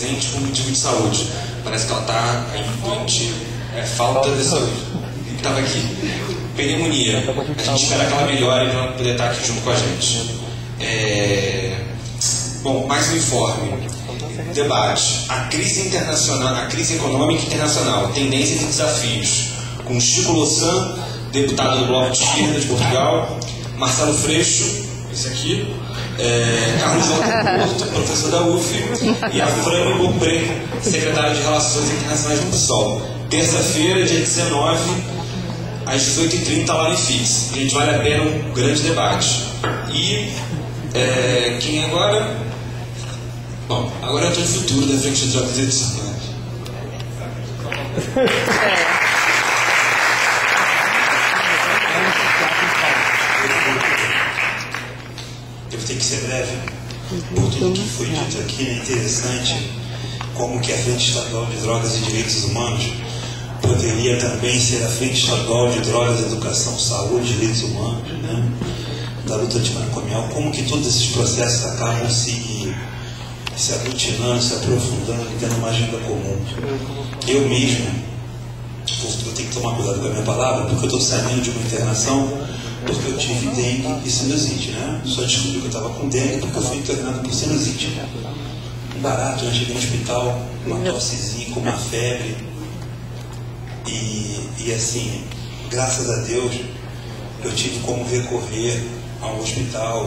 presente por motivo de saúde. Parece que ela está doente, falta de saúde. Estava aqui. Pneumonia. A gente espera que ela melhore para ela poder estar aqui junto com a gente. Bom, mais um informe. Debate. A crise internacional, a crise econômica internacional, tendências e desafios. Com Chico Louçã, deputado do Bloco de Esquerda de Portugal, Marcelo Freixo, esse aqui, Carlos Porto, professor da UF, e a Fran Beaupré, secretária de Relações Internacionais do PSOL. Terça-feira, dia 19, às 18h30, lá no IFIX. Gente, vale a pena um grande debate. E quem agora? Bom, agora eu estou em futuro da frente de drogas e edições. Eu tenho que ser breve, por tudo que foi dito aqui. É interessante como que a Frente Estadual de Drogas e Direitos Humanos poderia também ser a Frente Estadual de Drogas, Educação, Saúde e Direitos Humanos, né? Da luta antimanicomial, como que todos esses processos acabam se aglutinando, se aprofundando e tendo uma agenda comum. Eu mesmo vou ter que tomar cuidado com a minha palavra, porque eu estou saindo de uma internação porque eu tive dengue e sinusite, né? Só descobri que eu estava com dengue porque eu fui internado por sinusite. Um barato, eu cheguei no hospital, uma tossezinha, com uma febre. E assim, graças a Deus, eu tive como recorrer ao hospital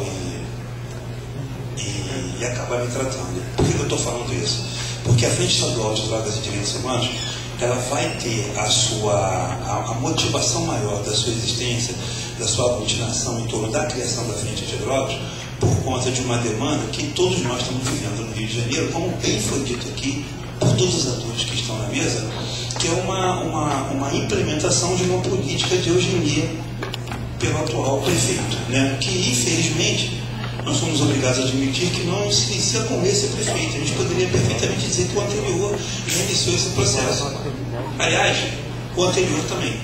e acabar me tratando. Por que eu estou falando isso? Porque a Frente Estadual de Drogas e Direitos Humanos, ela vai ter a motivação maior da sua existência, da sua aglutinação em torno da criação da Frente Antidrogas, por conta de uma demanda que todos nós estamos vivendo no Rio de Janeiro, como bem foi dito aqui por todos os atores que estão na mesa, que é uma implementação de uma política de eugenia pelo atual prefeito, né? Que infelizmente nós somos obrigados a admitir que não se inicia com esse prefeito. A gente poderia perfeitamente dizer que o anterior já iniciou esse processo. Aliás, o anterior também.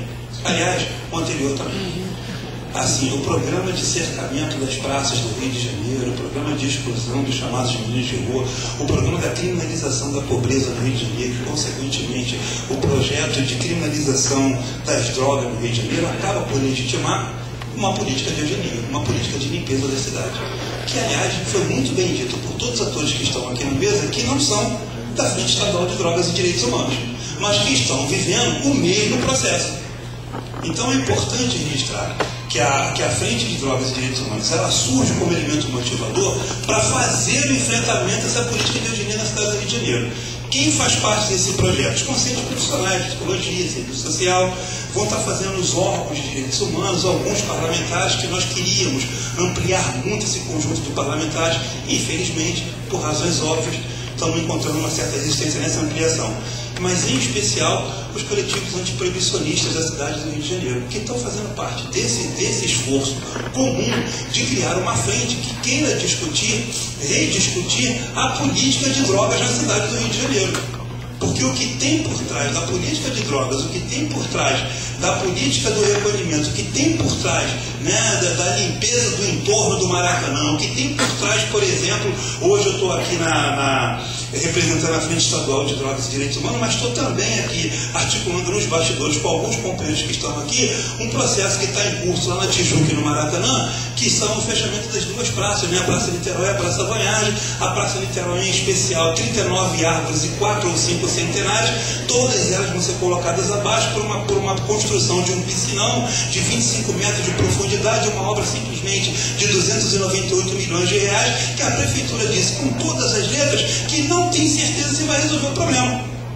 Assim, o programa de cercamento das praças do Rio de Janeiro, o programa de exclusão dos chamados meninos de rua, o programa da criminalização da pobreza no Rio de Janeiro e, consequentemente, o projeto de criminalização das drogas no Rio de Janeiro acaba por legitimar uma política de eugenia, uma política de limpeza da cidade. Que, aliás, foi muito bem dito por todos os atores que estão aqui na mesa, que não são da Frente Estadual de Drogas e Direitos Humanos, mas que estão vivendo o mesmo processo. Então é importante registrar que a Frente de Drogas e Direitos Humanos, ela surge como elemento motivador para fazer o enfrentamento dessa política de eugenia na cidade do Rio de Janeiro. Quem faz parte desse projeto? Os conselhos profissionais de psicologia, serviço social, vão estar fazendo os órgãos de direitos humanos, alguns parlamentares que nós queríamos ampliar muito esse conjunto de parlamentares, e infelizmente, por razões óbvias, estamos encontrando uma certa resistência nessa ampliação. Mas, em especial, os coletivos antiproibicionistas da cidade do Rio de Janeiro, que estão fazendo parte desse esforço comum de criar uma frente que queira rediscutir a política de drogas na cidade do Rio de Janeiro. Porque o que tem por trás da política de drogas, o que tem por trás da política do recolhimento, o que tem por trás, né, da limpeza do entorno do Maracanã, o que tem por trás, por exemplo, hoje eu estou aqui representando a Frente Estadual de Drogas e Direitos Humanos, mas estou também aqui articulando nos bastidores com alguns companheiros que estão aqui, um processo que está em curso lá na Tijuca e no Maracanã, que são o fechamento das duas praças, né, a Praça Niterói e a Praça Vanhagem. A Praça Niterói em especial, 39 árvores e 4 ou 5 centenários, todas elas vão ser colocadas abaixo por uma construção de um piscinão de 25 metros de profundidade, uma obra simplesmente de 298 milhões de reais, que a Prefeitura disse com todas as letras que não tem certeza se vai resolver o problema.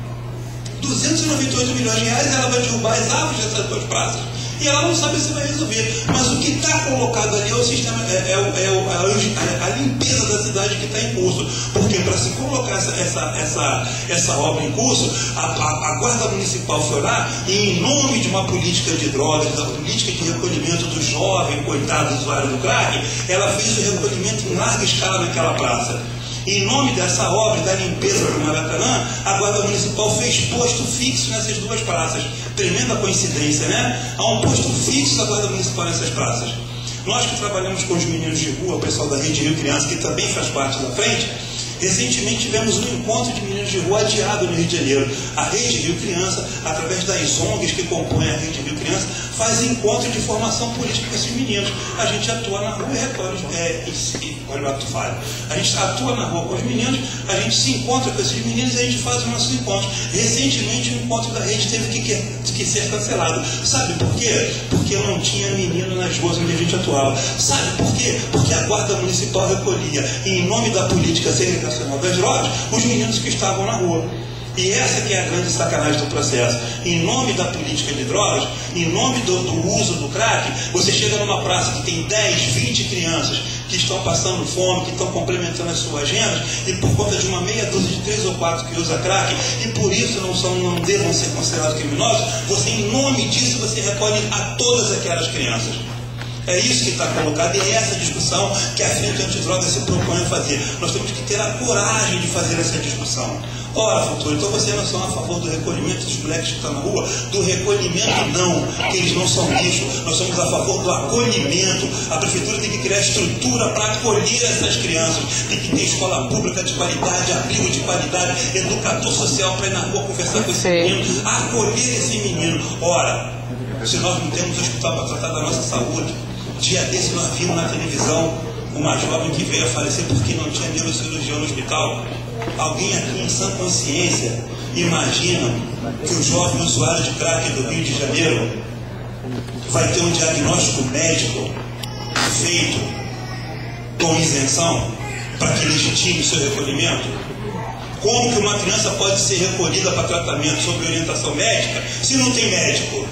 298 milhões de reais, ela vai derrubar as árvores dessas duas praças e ela não sabe se vai resolver. Mas o que está colocado ali é o sistema, a limpeza da cidade que está em curso. Porque para se colocar essa obra em curso, a Guarda Municipal foi lá e, em nome de uma política de drogas, da política de recolhimento do jovem, coitado do usuário do crack, ela fez o recolhimento em larga escala naquela praça. Em nome dessa obra, da limpeza do Maracanã, a Guarda Municipal fez posto fixo nessas duas praças. Tremenda coincidência, né? Há um posto fixo da Guarda Municipal nessas praças. Nós que trabalhamos com os meninos de rua, o pessoal da Rede Rio Criança, que também faz parte da frente, recentemente tivemos um encontro de meninos de de rua adiado no Rio de Janeiro. A Rede Rio Criança, através das ONGs que compõem a Rede Rio Criança, faz encontro de formação política com esses meninos. A gente atua na rua e recolhe olha o que tu fala. A gente atua na rua com os meninos, a gente se encontra com esses meninos e a gente faz os nossos encontros. Recentemente o encontro da rede teve que ser cancelado. Sabe por quê? Porque não tinha menino nas ruas onde a gente atuava. Sabe por quê? Porque a Guarda Municipal recolhia, em nome da política segregacional das drogas, os meninos que estavam na rua. E essa que é a grande sacanagem do processo. Em nome da política de drogas, em nome do uso do crack, você chega numa praça que tem 10, 20 crianças que estão passando fome, que estão complementando as suas agendas, e por conta de uma meia dúzia de 3 ou 4 que usa crack, e por isso não devam ser considerados criminosos, você, em nome disso, você recolhe a todas aquelas crianças. É isso que está colocado e é essa discussão que a Frente Antidroga se propõe a fazer. Nós temos que ter a coragem de fazer essa discussão. Ora, Futuro, então vocês não são a favor do recolhimento dos moleques que estão na rua? Do recolhimento não, que eles não são lixo. Nós somos a favor do acolhimento. A prefeitura tem que criar estrutura para acolher essas crianças. Tem que ter escola pública de qualidade, abrigo de qualidade, educador social para ir na rua conversar com esse menino, acolher esse menino. Ora, se nós não temos hospital para tratar da nossa saúde, dia desse nós vimos na televisão uma jovem que veio a falecer porque não tinha neurocirurgião no hospital. Alguém aqui em sã consciência imagina que o jovem usuário de crack do Rio de Janeiro vai ter um diagnóstico médico feito com isenção para que legitime o seu recolhimento? Como que uma criança pode ser recolhida para tratamento sob orientação médica se não tem médico?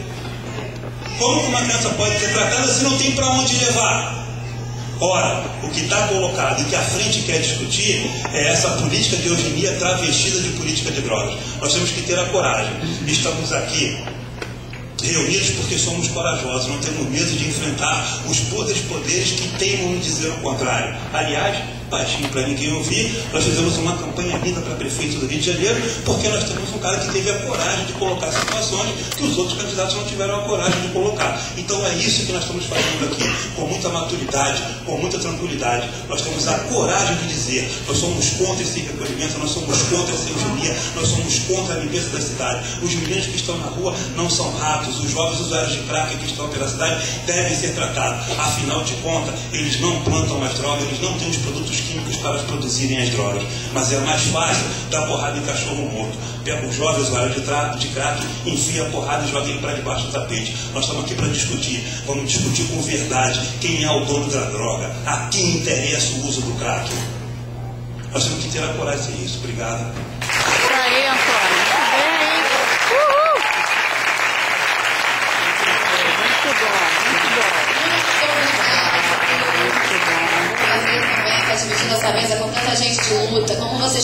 Como que uma criança pode ser tratada se não tem para onde levar? Ora, o que está colocado e que a frente quer discutir é essa política de eugenia travestida de política de drogas. Nós temos que ter a coragem. Estamos aqui reunidos porque somos corajosos, não temos medo de enfrentar os poderes que teimam em dizer o contrário. Aliás, baixinho para ninguém ouvir, nós fizemos uma campanha linda para prefeito do Rio de Janeiro, porque nós temos um cara que teve a coragem de colocar situações que os outros candidatos não tiveram a coragem de colocar. Então é isso que nós estamos fazendo aqui, com muita maturidade, com muita tranquilidade. Nós temos a coragem de dizer, nós somos contra esse recolhimento, nós somos contra essa eugenia, nós somos contra a limpeza da cidade. Os meninos que estão na rua não são ratos, os jovens usuários de crack que estão pela cidade devem ser tratados. Afinal de contas, eles não plantam as drogas, eles não têm os produtos químicos para produzirem as drogas. Mas é mais fácil dar porrada em cachorro morto. Pega o jovem usuário de crack, enfia a porrada e joga ele para debaixo do tapete. Nós estamos aqui para discutir. Vamos discutir com verdade quem é o dono da droga, a quem interessa o uso do crack. Nós temos que ter a coragem de ser isso. Obrigado. Isso aí, Antônio. Muito bem, hein? Uhul! Muito bom, muito bom. Prazer também estar dividindo essa mesa com tanta gente de luta, como vocês